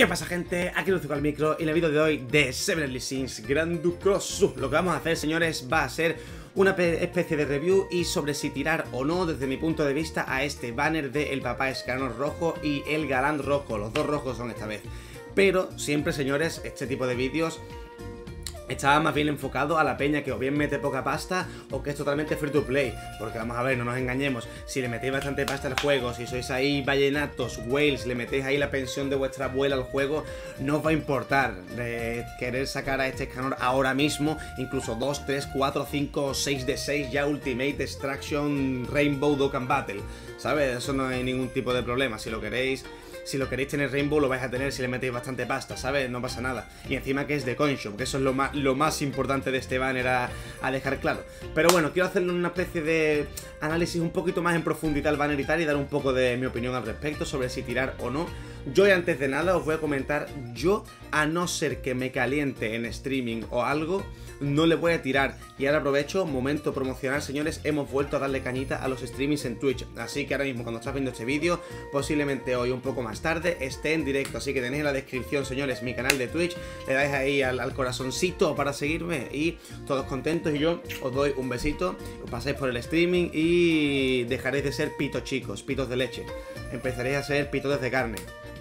¿Qué pasa, gente? Aquí Lucio con el micro y en el vídeo de hoy de Seven Deadly Sins Grand Cross. Lo que vamos a hacer, señores, va a ser una especie de review y sobre si tirar o no, desde mi punto de vista, a este banner de el papá Escanor rojo y el galán rojo. Los dos rojos son esta vez. Pero siempre, señores, este tipo de vídeos estaba más bien enfocado a la peña que o bien mete poca pasta o que es totalmente free to play. Porque vamos a ver, no nos engañemos, si le metéis bastante pasta al juego, si sois ahí vallenatos, whales, le metéis ahí la pensión de vuestra abuela al juego, no os va a importar querer sacar a este Escanor ahora mismo, incluso 2, 3, 4, 5, 6 de 6 ya Ultimate Extraction Rainbow Dokkan Battle, ¿sabes? Eso no hay ningún tipo de problema. Si lo queréis tener Rainbow, lo vais a tener si le metéis bastante pasta, ¿sabes? No pasa nada. Y encima que es de CoinShop, que eso es lo más importante de este banner a dejar claro. Pero bueno, quiero hacerle una especie de análisis un poquito más en profundidad al banner y tal, y dar un poco de mi opinión al respecto sobre si tirar o no. Yo, y antes de nada, os voy a comentar, yo, a no ser que me caliente en streaming o algo, no le voy a tirar. Y ahora aprovecho, momento promocional, señores, hemos vuelto a darle cañita a los streamings en Twitch. Así que ahora mismo, cuando estás viendo este vídeo, posiblemente hoy, un poco más tarde, esté en directo. Así que tenéis en la descripción, señores, mi canal de Twitch. Le dais ahí al corazoncito para seguirme y todos contentos. Y yo os doy un besito, os pasáis por el streaming y dejaréis de ser pitos chicos, pitos de leche. Empezaréis a ser pitos de carne.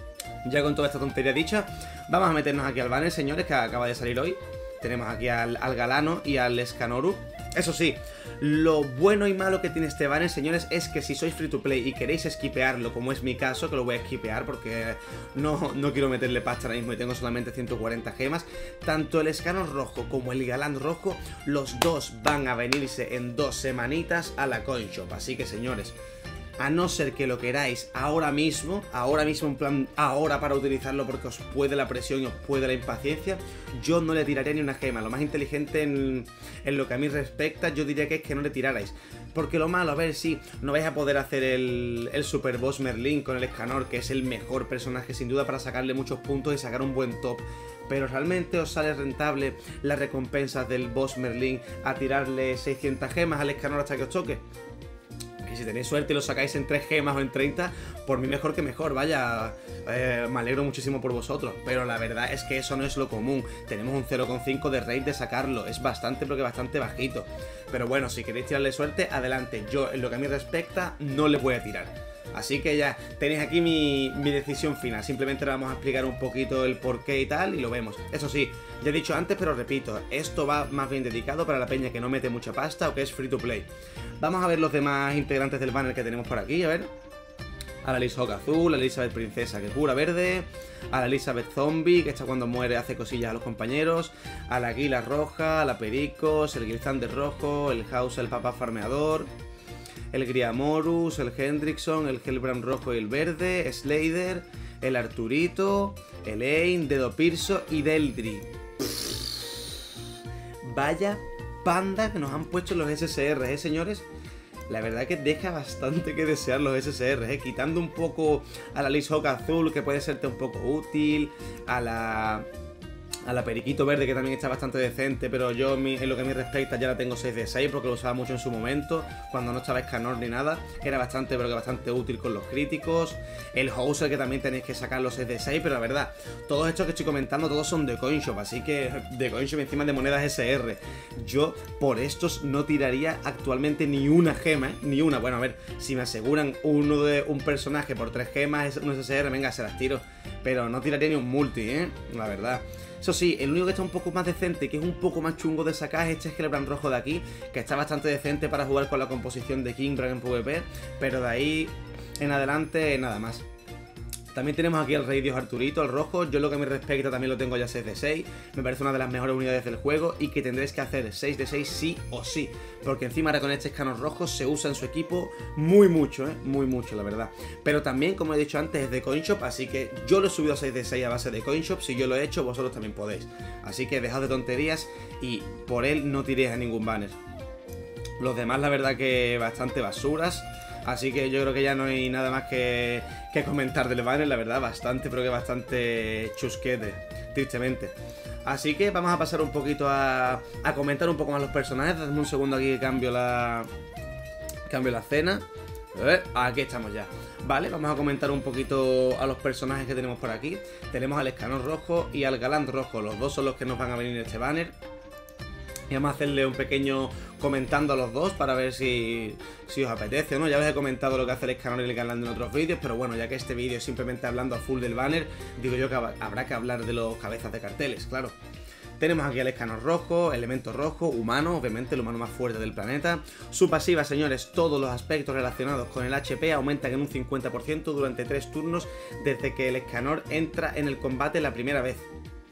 Ya con toda esta tontería dicha, vamos a meternos aquí al banner, señores, que acaba de salir hoy. Tenemos aquí al Galano y al Escanoru. Eso sí, lo bueno y malo que tiene este banner, señores, es que si sois free to play y queréis esquipearlo, como es mi caso, que lo voy a esquipear porque no quiero meterle pasta ahora mismo y tengo solamente 140 gemas, tanto el Escanor rojo como el Galán rojo, los dos van a venirse en 2 semanitas a la CoinShop. Así que, señores, a no ser que lo queráis ahora mismo en plan ahora para utilizarlo porque os puede la presión y os puede la impaciencia, yo no le tiraría ni una gema. Lo más inteligente en lo que a mí respecta, yo diría que es que no le tirarais. Porque lo malo, a ver, si no vais a poder hacer el Super Boss Merlin con el Escanor, que es el mejor personaje sin duda para sacarle muchos puntos y sacar un buen top. Pero realmente os sale rentable las recompensas del Boss Merlin a tirarle 600 gemas al Escanor hasta que os toque. Y si tenéis suerte y lo sacáis en 3 gemas o en 30, por mí mejor que mejor, vaya, me alegro muchísimo por vosotros. Pero la verdad es que eso no es lo común. Tenemos un 0,5 de rate de sacarlo, es bastante, pero que bastante bajito. Pero bueno, si queréis tirarle suerte, adelante. Yo, en lo que a mí respecta, no le voy a tirar. Así que ya tenéis aquí mi decisión final. Simplemente le vamos a explicar un poquito el porqué y tal, y lo vemos. Eso sí, ya he dicho antes, pero repito, esto va más bien dedicado para la peña que no mete mucha pasta o que es free to play. Vamos a ver los demás integrantes del banner que tenemos por aquí, a ver. A la Lishawk azul, a la Elizabeth princesa que cura verde, a la Elizabeth zombie que esta cuando muere hace cosillas a los compañeros, a la Aguila roja, a la Pericos, el Grisander rojo, el House el papá farmeador, el Griamorus, el Hendrickson, el Hellbrand rojo y el verde, Slader, el Arturito, el Ain, Dedo Pirso y Deldry. Vaya panda que nos han puesto los SSR, señores. La verdad que deja bastante que desear los SSR, quitando un poco a la Lishawk azul, que puede serte un poco útil, a la Periquito verde, que también está bastante decente, pero yo en lo que me respecta ya la tengo 6 de 6 porque lo usaba mucho en su momento, cuando no estaba Escanor ni nada, era bastante, pero que bastante útil con los críticos. El Hauser, que también tenéis que sacar los 6 de 6, pero la verdad, todos estos que estoy comentando, todos son de CoinShop, así que de CoinShop encima de monedas SR. Yo por estos no tiraría actualmente ni una gema, ni una. Bueno, a ver, si me aseguran uno de un personaje por 3 gemas, un SSR, venga, se las tiro, pero no tiraría ni un multi, la verdad. Eso sí, el único que está un poco más decente, que es un poco más chungo de sacar, es este Hellbrand rojo de aquí, que está bastante decente para jugar con la composición de King Dragon PvP, pero de ahí en adelante nada más. También tenemos aquí al Rey Dios Arturito, el rojo. Yo lo que me respecta también lo tengo ya 6 de 6. Me parece una de las mejores unidades del juego y que tendréis que hacer 6 de 6 sí o sí. Porque encima ahora con este Escanor rojo se usa en su equipo muy mucho, muy mucho, la verdad. Pero también, como he dicho antes, es de CoinShop, así que yo lo he subido a 6 de 6 a base de CoinShop. Si yo lo he hecho, vosotros también podéis. Así que dejad de tonterías y por él no tiréis a ningún banner. Los demás, la verdad que bastante basuras. Así que yo creo que ya no hay nada más que comentar del banner, la verdad, bastante, pero que bastante chusquete, tristemente. Así que vamos a pasar un poquito a comentar un poco más los personajes. Dadme un segundo aquí que cambio la escena. Aquí estamos ya. Vale, vamos a comentar un poquito a los personajes que tenemos por aquí. Tenemos al Escanor rojo y al Galant rojo. Los dos son los que nos van a venir en este banner. Y vamos a hacerle un pequeño comentando a los dos para ver si os apetece o no. Ya os he comentado lo que hace el Escanor y el Galant en otros vídeos, pero bueno, ya que este vídeo es simplemente hablando a full del banner, digo yo que habrá que hablar de los cabezas de carteles, claro. Tenemos aquí al Escanor rojo, elemento rojo, humano, obviamente el humano más fuerte del planeta. Su pasiva, señores, todos los aspectos relacionados con el HP aumentan en un 50% durante 3 turnos desde que el Escanor entra en el combate la primera vez.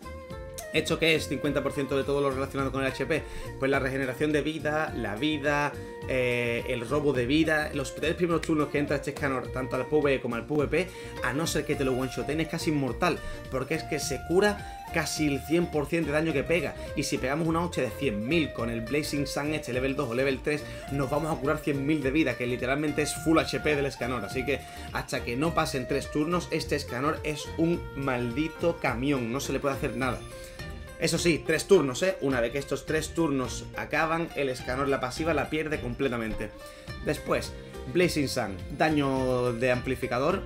¿Esto qué es? 50% de todo lo relacionado con el HP. Pues la regeneración de vida, la vida, el robo de vida. Los 3 primeros turnos que entra este Escanor, tanto al PvE como al PvP, a no ser que te lo one-shoten, es casi inmortal, porque es que se cura casi el 100% de daño que pega. Y si pegamos una hostia de 100.000 con el Blazing Sun este level 2 o level 3, nos vamos a curar 100.000 de vida, que literalmente es full HP del Escanor. Así que hasta que no pasen 3 turnos, este Escanor es un maldito camión, no se le puede hacer nada. Eso sí, 3 turnos, Una vez que estos 3 turnos acaban, el Escanor la pasiva la pierde completamente. Después, Blazing Sun, daño de amplificador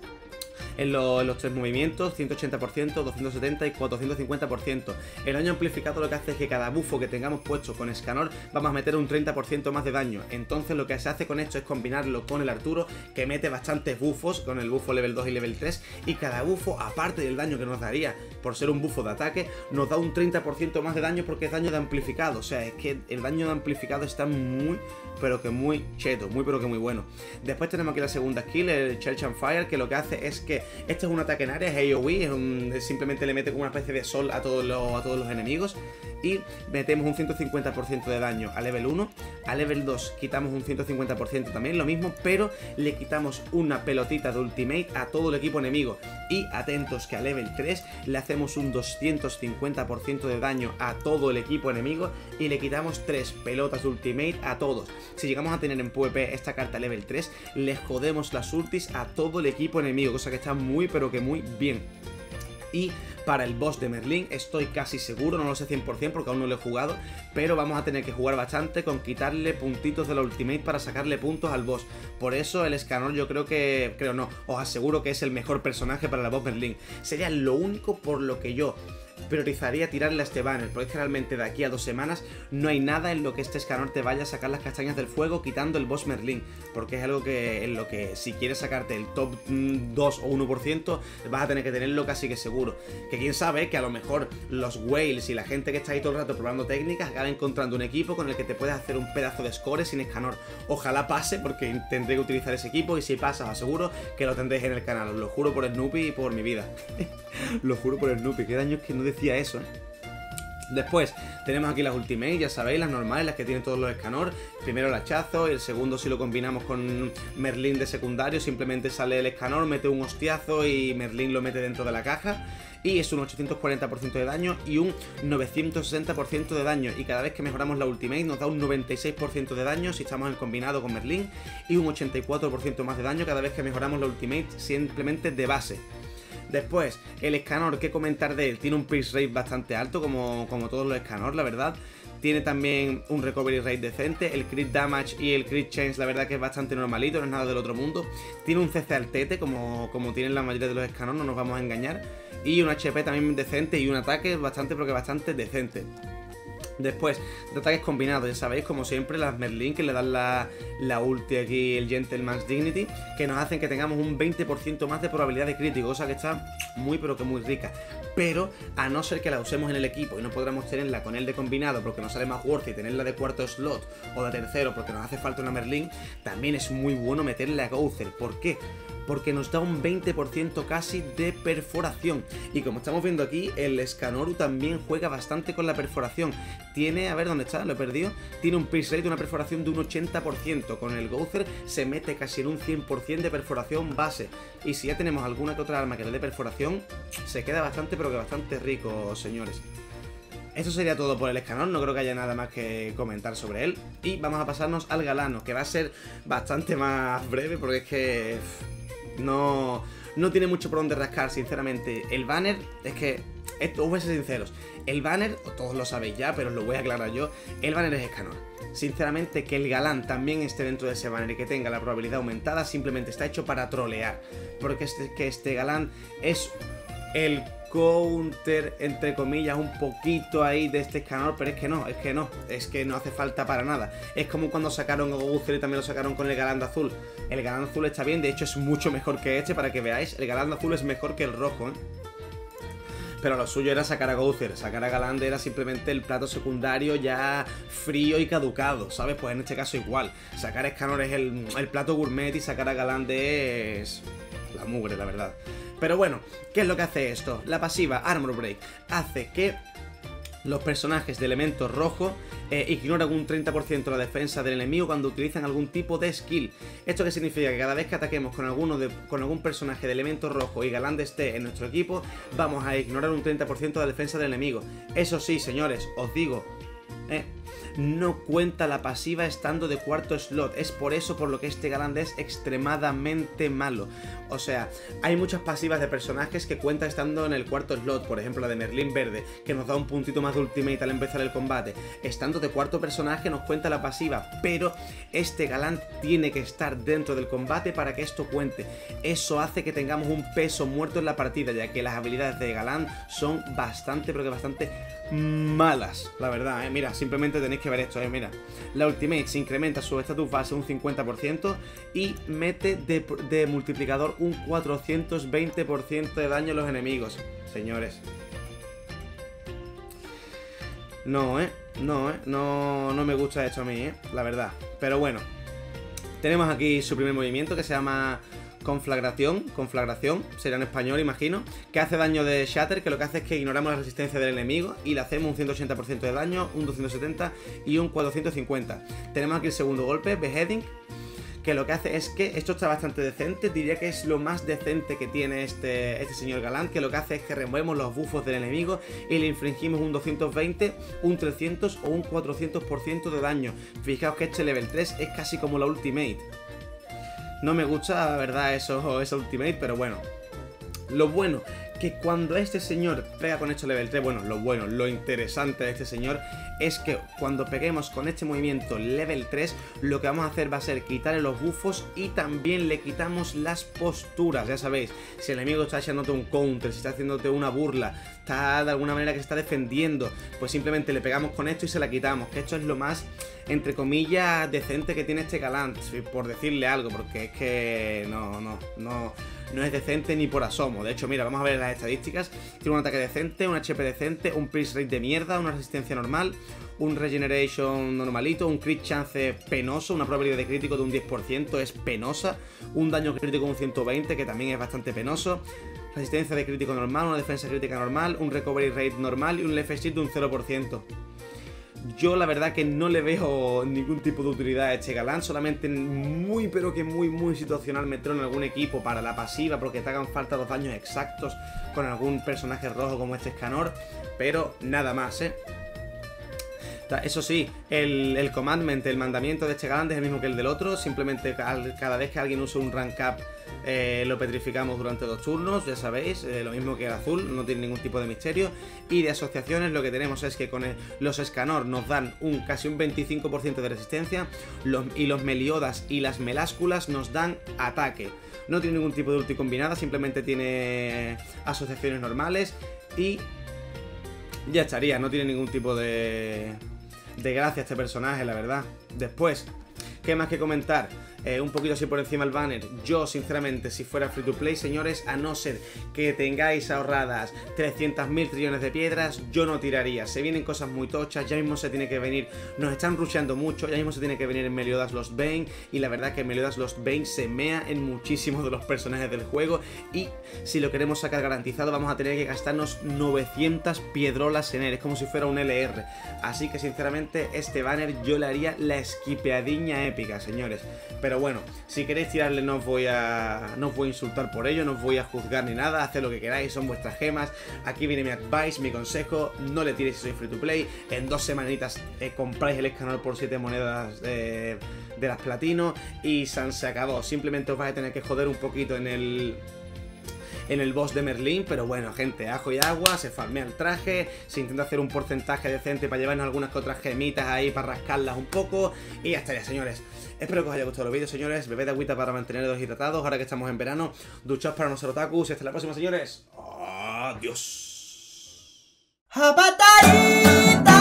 en los 3 movimientos, 180%, 270% y 450%. El daño amplificado lo que hace es que cada bufo que tengamos puesto con Escanor vamos a meter un 30% más de daño. Entonces lo que se hace con esto es combinarlo con el Arturo, que mete bastantes bufos, con el bufo level 2 y level 3, y cada bufo, aparte del daño que nos daría por ser un bufo de ataque, nos da un 30% más de daño porque es daño de amplificado. O sea, es que el daño de amplificado está muy, pero que muy cheto, muy pero que muy bueno. Después tenemos aquí la segunda skill, el Church and Fire, que lo que hace es que este es un ataque en área, es AoE, simplemente le mete como una especie de sol a todos los enemigos. Y metemos un 150% de daño a level 1, a level 2 quitamos un 150% también, lo mismo, pero le quitamos una pelotita de ultimate a todo el equipo enemigo. Y atentos que a level 3 le hacemos un 250% de daño a todo el equipo enemigo y le quitamos 3 pelotas de ultimate a todos. Si llegamos a tener en PvP esta carta level 3, les jodemos las ultis a todo el equipo enemigo, cosa que está muy pero que muy bien. Y para el boss de Merlín estoy casi seguro, no lo sé 100% porque aún no lo he jugado, pero vamos a tener que jugar bastante con quitarle puntitos de la ultimate para sacarle puntos al boss. Por eso el Escanor yo os aseguro que es el mejor personaje para el boss Merlín. Sería lo único por lo que yo priorizaría tirarle a este banner, porque es que realmente de aquí a 2 semanas no hay nada en lo que este Escanor te vaya a sacar las castañas del fuego quitando el boss Merlín, porque es algo que en lo que si quieres sacarte el top 2 o 1% vas a tener que tenerlo casi que seguro. Que quién sabe, que a lo mejor los whales y la gente que está ahí todo el rato probando técnicas acabe encontrando un equipo con el que te puedes hacer un pedazo de score sin Escanor. Ojalá pase, porque tendré que utilizar ese equipo, y si pasa os aseguro que lo tendréis en el canal, os lo juro por Snoopy y por mi vida. Lo juro por Snoopy, qué daño es que no decía eso, Después tenemos aquí las ultimate, ya sabéis, las normales, las que tienen todos los Escanor. Primero el hachazo, y el segundo, si lo combinamos con Merlín de secundario, simplemente sale el Escanor, mete un hostiazo y Merlín lo mete dentro de la caja. Y es un 840% de daño y un 960% de daño. Y cada vez que mejoramos la ultimate nos da un 96% de daño si estamos en combinado con Merlín, y un 84% más de daño cada vez que mejoramos la ultimate simplemente de base. Después, el Escanor, ¿qué comentar de él? Tiene un pierce rate bastante alto, como todos los Escanor, la verdad. Tiene también un recovery rate decente, el crit damage y el crit chance la verdad que es bastante normalito, no es nada del otro mundo. Tiene un CC al tete, como tienen la mayoría de los Escanor, no nos vamos a engañar. Y un HP también decente y un ataque bastante, pero que bastante decente. Después, de ataques combinados, ya sabéis, como siempre, las Merlín, que le dan la ulti aquí, el Gentleman's Dignity, que nos hacen que tengamos un 20% más de probabilidad de crítico, cosa que está muy pero que muy rica. Pero, a no ser que la usemos en el equipo y no podremos tenerla con el de combinado porque nos sale más worth y tenerla de cuarto slot o de tercero porque nos hace falta una Merlín, también es muy bueno meterle a Gouther. ¿Por qué? Porque nos da un 20% casi de perforación. Y como estamos viendo aquí, el Escanoru también juega bastante con la perforación. Tiene, a ver dónde está, lo he perdido. Tiene un pierce rate de una perforación de un 80%. Con el Gouther se mete casi en un 100% de perforación base. Y si ya tenemos alguna que otra arma que le dé perforación, se queda bastante, pero que bastante rico, señores. Esto sería todo por el Escanor, no creo que haya nada más que comentar sobre él. Y vamos a pasarnos al Galano, que va a ser bastante más breve porque es que no tiene mucho por donde rascar, sinceramente. El banner es que os voy a ser sinceros, el banner, todos lo sabéis ya, pero os lo voy a aclarar yo, el banner es Escanor. Sinceramente, que el galán también esté dentro de ese banner y que tenga la probabilidad aumentada simplemente está hecho para trolear, porque este galán es el counter, entre comillas, un poquito ahí de este Escanor, pero es que no hace falta para nada. Es como cuando sacaron a Gogucer y también lo sacaron con el galán de azul. El galán azul está bien, de hecho es mucho mejor que este, para que veáis, el galán de azul es mejor que el rojo, ¿eh? Pero lo suyo era sacar a Gogucer, sacar a Galande era simplemente el plato secundario ya frío y caducado, ¿sabes? Pues en este caso igual, sacar a Escanor es el plato gourmet y sacar a Galande es la mugre, la verdad. Pero bueno, ¿qué es lo que hace esto? La pasiva Armor Break hace que los personajes de elemento rojo ignoran un 30% la defensa del enemigo cuando utilizan algún tipo de skill. ¿Esto qué significa? Que cada vez que ataquemos con algún personaje de elemento rojo y Galande esté en nuestro equipo, vamos a ignorar un 30% de la defensa del enemigo. Eso sí, señores, os digo, no cuenta la pasiva estando de cuarto slot. Es por eso por lo que este Galande es extremadamente malo. O sea, hay muchas pasivas de personajes que cuentan estando en el cuarto slot. Por ejemplo, la de Merlín Verde, que nos da un puntito más de ultimate al empezar el combate. Estando de cuarto personaje nos cuenta la pasiva, pero este Galán tiene que estar dentro del combate para que esto cuente. Eso hace que tengamos un peso muerto en la partida, ya que las habilidades de Galán son bastante, pero que bastante malas, la verdad, Mira, simplemente tenéis que ver esto, mira. La ultimate se incrementa su status base un 50% y mete de multiplicador un 420% de daño a los enemigos. Señores, no me gusta esto a mí, la verdad. Pero bueno, tenemos aquí su primer movimiento que se llama conflagración, sería en español, imagino, que hace daño de Shatter, que lo que hace es que ignoramos la resistencia del enemigo y le hacemos un 180% de daño, un 270 y un 450. Tenemos aquí el segundo golpe, Beheading, que lo que hace es que esto está bastante decente, diría que es lo más decente que tiene este señor Galán, que lo que hace es que removemos los buffos del enemigo y le infringimos un 220, un 300 o un 400% de daño. Fijaos que este level 3 es casi como la ultimate. No me gusta, la verdad, esa ultimate, pero bueno. Lo bueno, que cuando este señor pega con este level 3, bueno, lo interesante de este señor es que cuando peguemos con este movimiento level 3, lo que vamos a hacer va a ser quitarle los buffos y también le quitamos las posturas. Ya sabéis, si el enemigo está echándote un counter, si está haciéndote una burla, está de alguna manera que se está defendiendo, pues simplemente le pegamos con esto y se la quitamos, que esto es lo más, entre comillas, decente que tiene este Galán, por decirle algo, porque es que no es decente ni por asomo. De hecho, mira, vamos a ver las estadísticas. Tiene un ataque decente, un HP decente, un Priest Rate de mierda, una resistencia normal, un Regeneration normalito, un Crit Chance penoso, una probabilidad de crítico de un 10%, es penosa, un daño crítico de un 120, que también es bastante penoso, resistencia de crítico normal, una defensa crítica normal, un Recovery Rate normal y un Left Shield de un 0%. Yo la verdad que no le veo ningún tipo de utilidad a este Galán, solamente muy pero que muy situacional meterlo en algún equipo para la pasiva, porque te hagan falta los daños exactos con algún personaje rojo como este Escanor, pero nada más, Eso sí, el commandment, el mandamiento de este Galán es el mismo que el del otro, simplemente cada vez que alguien use un rank up lo petrificamos durante 2 turnos, ya sabéis, lo mismo que el azul, no tiene ningún tipo de misterio. Y de asociaciones lo que tenemos es que con los Escanor nos dan casi un 25% de resistencia, y los Meliodas y las Melásculas nos dan ataque. No tiene ningún tipo de ulti combinada, simplemente tiene asociaciones normales y ya estaría, no tiene ningún tipo de gracia este personaje, la verdad. Después, ¿qué más que comentar? Un poquito así por encima el banner. Yo, sinceramente, si fuera free to play, señores, a no ser que tengáis ahorradas 300.000 trillones de piedras, yo no tiraría. Se vienen cosas muy tochas, ya mismo se tiene que venir, nos están rusheando mucho, ya mismo se tiene que venir en Meliodas Lost Bane, y la verdad que Meliodas Lost Bane se mea en muchísimos de los personajes del juego, y si lo queremos sacar garantizado vamos a tener que gastarnos 900 piedrolas en él, es como si fuera un LR. Así que sinceramente este banner yo le haría la esquipeadiña épica, señores. Pero bueno, si queréis tirarle no os voy a insultar por ello, no os voy a juzgar ni nada, haced lo que queráis, son vuestras gemas. Aquí viene mi advice, mi consejo, no le tiréis si sois free to play, en 2 semanitas compráis el Escanor por 7 monedas de las platino y se acabó. Simplemente os vais a tener que joder un poquito en en el boss de Merlín. Pero bueno, gente, ajo y agua, se farmea el traje, se intenta hacer un porcentaje decente para llevarnos algunas que otras gemitas ahí, para rascarlas un poco. Y ya estaría, señores. Espero que os haya gustado el vídeo, señores. Bebed agüita para manteneros hidratados ahora que estamos en verano. Duchaos para no ser otakus. Y hasta la próxima, señores. Adiós. ¡Japatadita!